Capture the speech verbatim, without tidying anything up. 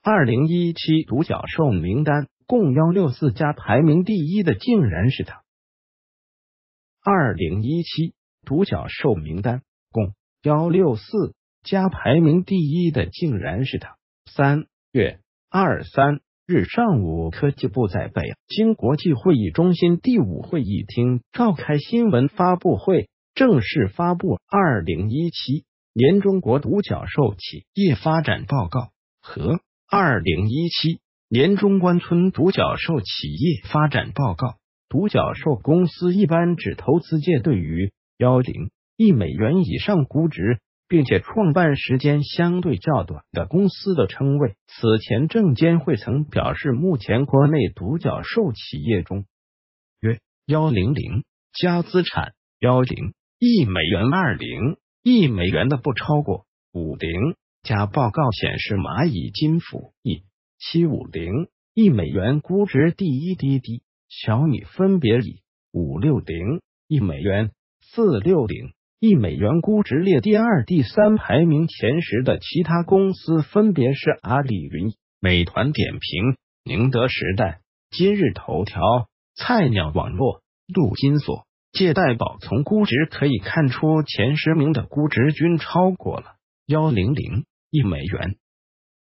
二零一七独角兽名单共一六四家，排名第一的竟然是它。二零一七独角兽名单共一六四家，排名第一的竟然是它。三月二十三日上午，科技部在北京国际会议中心第五会议厅召开新闻发布会，正式发布二零一七年中国独角兽企业发展报告和二零一七年中关村独角兽企业发展报告。独角兽公司一般指投资界对于幺零亿美元以上估值，并且创办时间相对较短的公司的称谓。此前证监会曾表示，目前国内独角兽企业中约一零零家资产一零亿美元二零亿美元的不超过五零家。报告显示，蚂蚁金服以七五零亿美元估值第一，滴滴、小米分别以五六零亿美元、四六零亿美元估值列第二、第三。排名前十的其他公司分别是阿里云、美团点评、宁德时代、今日头条、菜鸟网络、陆金所、借贷宝。从估值可以看出，前十名的估值均超过了一零零亿美元。